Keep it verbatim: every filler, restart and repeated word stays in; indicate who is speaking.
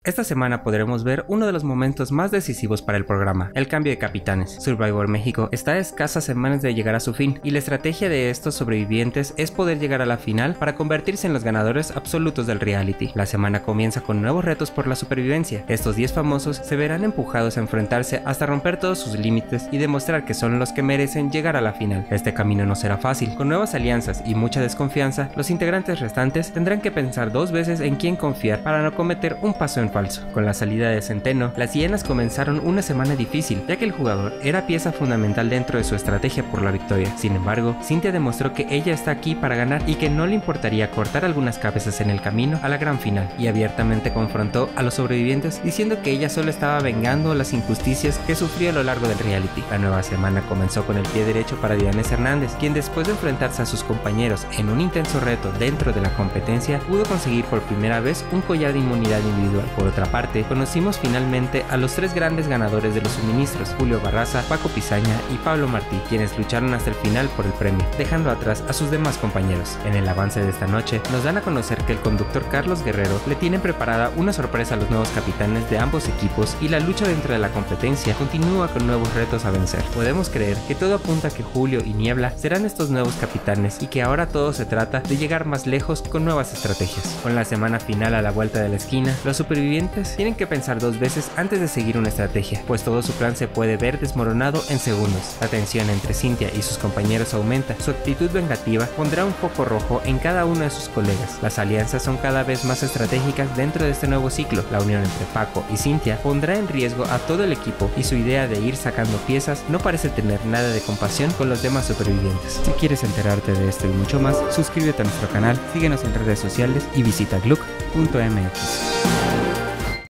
Speaker 1: Esta semana podremos ver uno de los momentos más decisivos para el programa, el cambio de capitanes. Survivor México está a escasas semanas de llegar a su fin, y la estrategia de estos sobrevivientes es poder llegar a la final para convertirse en los ganadores absolutos del reality. La semana comienza con nuevos retos por la supervivencia. Estos diez famosos se verán empujados a enfrentarse hasta romper todos sus límites y demostrar que son los que merecen llegar a la final. Este camino no será fácil. Con nuevas alianzas y mucha desconfianza, los integrantes restantes tendrán que pensar dos veces en quién confiar para no cometer un paso en falso. Con la salida de Centeno, las hienas comenzaron una semana difícil, ya que el jugador era pieza fundamental dentro de su estrategia por la victoria. Sin embargo, Cintia demostró que ella está aquí para ganar y que no le importaría cortar algunas cabezas en el camino a la gran final, y abiertamente confrontó a los sobrevivientes diciendo que ella solo estaba vengando las injusticias que sufrió a lo largo del reality. La nueva semana comenzó con el pie derecho para Dianés Hernández, quien después de enfrentarse a sus compañeros en un intenso reto dentro de la competencia, pudo conseguir por primera vez un collar de inmunidad individual. Por otra parte, conocimos finalmente a los tres grandes ganadores de los suministros, Julio Barraza, Paco Pizaña y Pablo Martí, quienes lucharon hasta el final por el premio, dejando atrás a sus demás compañeros. En el avance de esta noche, nos dan a conocer que el conductor Carlos Guerrero le tiene preparada una sorpresa a los nuevos capitanes de ambos equipos, y la lucha dentro de la competencia continúa con nuevos retos a vencer. Podemos creer que todo apunta a que Julio y Niebla serán estos nuevos capitanes, y que ahora todo se trata de llegar más lejos con nuevas estrategias. Con la semana final a la vuelta de la esquina, los supervivientes tienen que pensar dos veces antes de seguir una estrategia, pues todo su plan se puede ver desmoronado en segundos. La tensión entre Cintia y sus compañeros aumenta, su actitud vengativa pondrá un foco rojo en cada uno de sus colegas. Las alianzas son cada vez más estratégicas dentro de este nuevo ciclo. La unión entre Paco y Cintia pondrá en riesgo a todo el equipo, y su idea de ir sacando piezas no parece tener nada de compasión con los demás supervivientes. Si quieres enterarte de esto y mucho más, suscríbete a nuestro canal, síguenos en redes sociales y visita gluck punto m x.